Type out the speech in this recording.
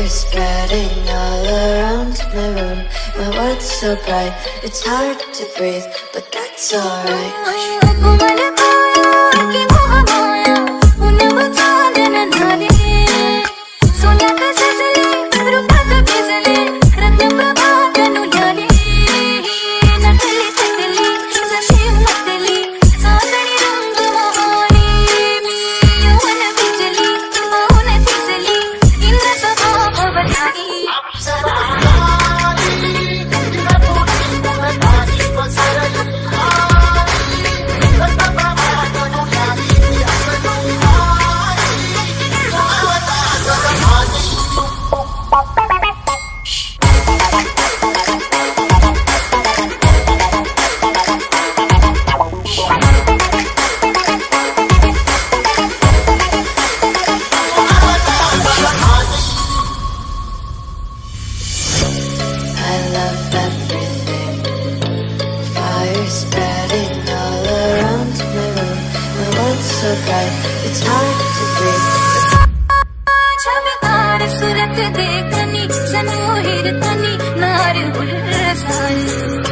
Fire spreading all around my room. My world's so bright, it's hard to breathe, but that's alright. Spreading all around my room. My world's so bright, it's hard to breathe. सुरत देखनी सनोहिर तनी नार उल्लास